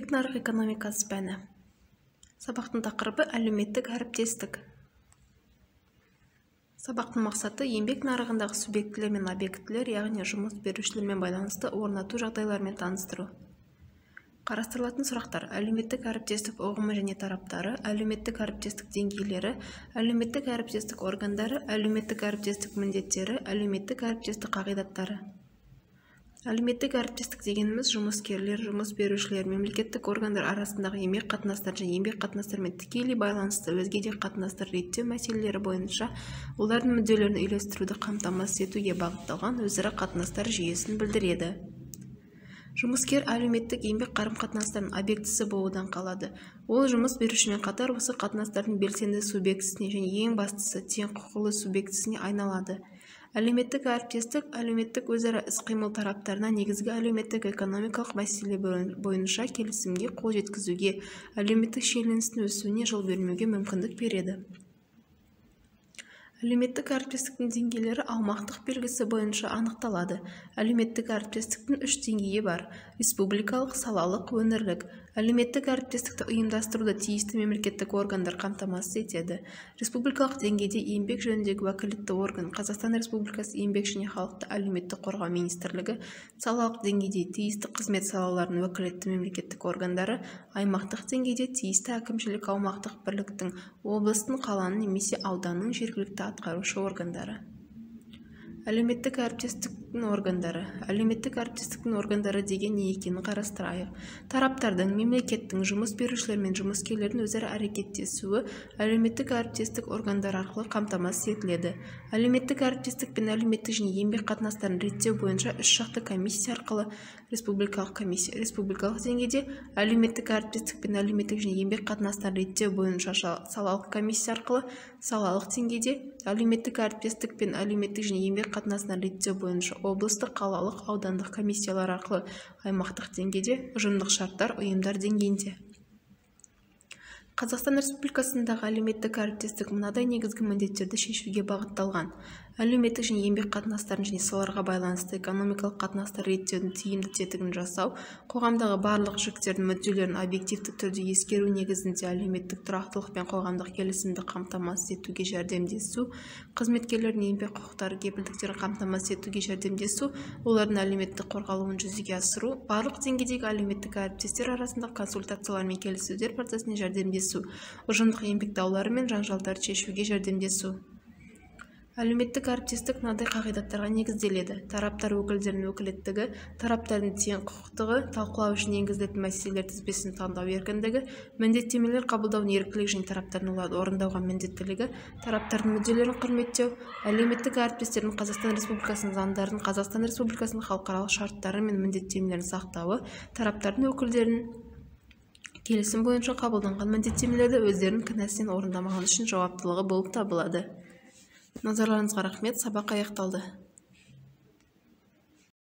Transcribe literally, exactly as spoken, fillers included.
Еңбек нарық экономикасы пәні. Сабақтың тақырыбы әлеуметтік әріптестік. Сабақтың мақсаты еңбек нарығындағы субъектілер мен объектілер, яғни жұмыс берушілермен байланысты орнату жағдайларымен таныстыру. Қарастырылатын сұрақтар: әлеуметтік әріптестік ұғымы және тараптары, әлеуметтік әріптестік деңгейлері, әлеуметтік әріптестік органдары, әлеуметтік әріптестік міндеттері, әлеуметтік әріптестік қағидаттары. Әлеуметтік әріптестік дегеніміз жұмыскерлер, жұмыс берушілер, мемлекеттік органдар арасындағы еңбек қатынастары және еңбек қатынастарымен тікелей байланысты өзге де қатынастар реттеу мәселелері бойынша олардың мүдделерін үйлестіруді қамтамасыз етуге бағытталған өзара қатынастар жүйесін білдіреді. Жұмыскер әлеуметтік еңбек қарым-қатынастарының объектісі болудан қалады. Ол жұмыс берушімен қатар осы қатынастардың белсенді субъектісіне және ең бастысы тең құқылы субъектісіне айналады. Әлеуметтік әріптестік әлеуметтік өзара іс-қимыл тараптарына негізгі әлеуметтік-экономикалық мәселе бойынша келісімге қол жеткізуге, әлеуметтік шиеленістің өсуіне жол бермеуге мүмкіндік береді. Әлеуметтік әріптестіктің деңгейлері аумақтық белгісі бойынша анықталады. Әлеуметтік әріптестіктің үш деңгейі бар: республикалық, салалық, өңірлік. Әлеуметтік әріптестікті ұйымдастыруды тиісті мемлекеттік органдар қамтамасыз етеді. Республикалық деңгейде еңбек жөніндегі уәкілетті орган Қазақстан Республикасы еңбек және халықты әлеуметтік қорғау министрлігі, салалық деңгейде тиісті қызмет салаларының уәкілетті мемлекеттік органдары, аймақтық деңгейде тиісті әкімшілік аумақтық бірліктің, облыстың, қаланың немесе ауданның жергілікті атқарушы органдары. Әлеуметтік әріптестіктің органдары. Әлеуметтік әріптестіктің органдары деген не екенін қарастырайық. Тараптардың, мемлекеттің, жұмыс берушілер мен жұмыскерлердің өзара әрекеттесуі әлеуметтік әріптестік органдар арқылы қамтамасыз етіледі. Әлеуметтік әріптестік пен әлеуметтік және еңбек қатынастарын реттеу бойынша үш шақты комиссия арқылы республикалық комиссия. Республикалық деңгейде әлеуметтік әріптестік пен әлеуметтік және еңбек қатынастарын реттеу бойынша салалық комиссия арқылы, салалық деңгейде әлеуметтік әріптестік пен әлеуметтік және еңбек қатынастарын реттеу бойынша облыстық, қалалық, аудандық комиссиялар арқылы, аймақтық деңгейде ұжымдық шарттар ұйымдар деңгейінде. Қазақстан Республикасындағы әлеуметтік әріптестік мынадай негізгі міндеттерді шешуге бағытталған: әлеуметтік және еңбек қатынастарын және соларға байланысты экономикалық қатынастар реттеудің тиімді тетігін жасау, қоғамдағы барлық жүктердің мүдделерін объективті түрде ескеру негізінде әлеуметтік тұрақтылық пен қоғамдық келісімді қамтамасыз етуге жәрдемдесу, қызметкерлердің еңбек құқықтары кепілдіктерін қамтамасыз етуге жәрдемдесу, олардың әлеуметтік қорғалуын жүзеге асыру, барлық деңгейдегі әлеуметтік әріптестер арасындағы консультациялар мен келіссөздер процесіне жәрдемдесу, ұжымдық еңбек даулары мен жанжалдарды шешуге жәрдемдесу. Әлеуметтік әріптестік мынадай қағидаттарға негізделеді: тараптар өкілдерінің өкілеттігі, тараптардың тең құқықтығы, талқылау үшін енгізілетін мәселелер тізбесін таңдау еркіндігі, міндеттемелер қабылдаудың еркілігі және тараптардың оларды орындауға міндеттілігі, тараптардың мүдделерін құрметтеу, әлеуметтік әріптестердің Қазақстан Республикасының заңдарын, Қазақстан Республикасының халықаралық шарттары мен міндеттемелерін сақтауы, тараптардың өкілдерінің келісім бойынша қабылданған міндеттемелерді өздерінің кінәсінен орындамағаны үшін жауаптылығы болып табылады. Назарларыңызға рахмет. Сабақ аяқталды.